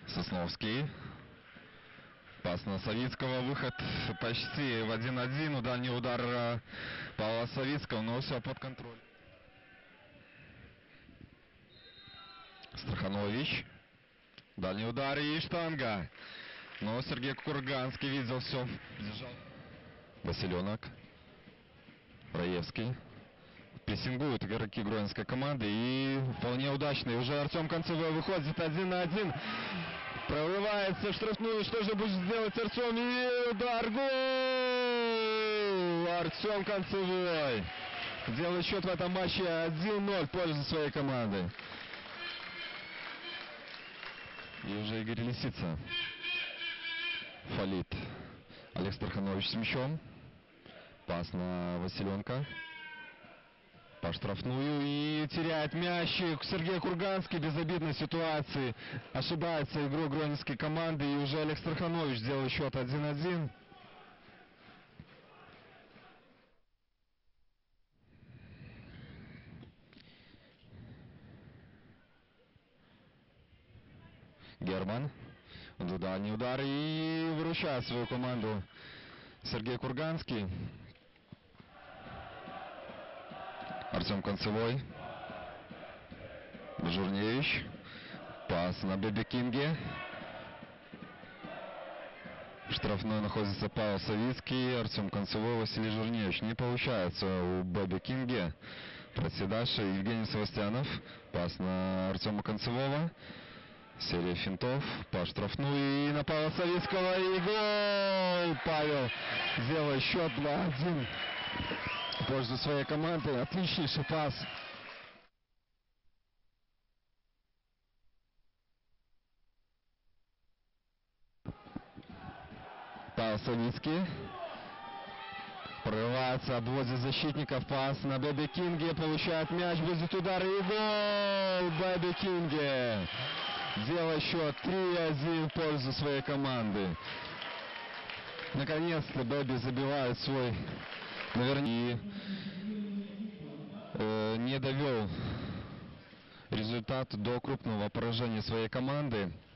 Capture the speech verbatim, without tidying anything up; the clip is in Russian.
Сосновский. Пас на Савицкого. Выход почти в один-один. Дальний удар Павла Савицкого, но все под контроль. Страханович. Дальний удар и штанга. Но Сергей Курганский видел все. Держал. Василенок. Раевский. Прессингуют игроки гроинской команды. И вполне удачный. Уже Артем Концевой выходит один на один. Прорывается в штрафную. Что же будет делать Артем? И удар. Гол! Артем Концевой делает счет в этом матче один-ноль в пользу своей команды. И уже Игорь Лисица фалит. Олег Страханович с мячом. Пас на Василенка. По штрафную и теряет мячик. Сергей Курганский в безобидной ситуации. Ошибается игрок гроинской команды. И уже Олег Страханович делает счет один-один. Герман. Дальний удар и выручает свою команду Сергей Курганский. Артем Концевой. Журневич. Пас на Бэби Кинге. В штрафной находится Павел Савицкий. Артем Концевой, Василий Журневич. Не получается у Бэби Кинге. Проседавший Евгений Севастьянов. Пас на Артема Концевого. Серия финтов по штрафную и на Павла Савицкого. И гол! Павел делает счет два-один в пользу своей команды. Отличнейший пас. Павел Савицкий. Прорывается, обводит защитников. Пас на Бэби Кинге. Получает мяч. Будет удар и гол! Бэби Кинге делает счет три-один в пользу своей команды. Наконец-то Бэби забивает свой, наверное, э, не довел результат до крупного поражения своей команды.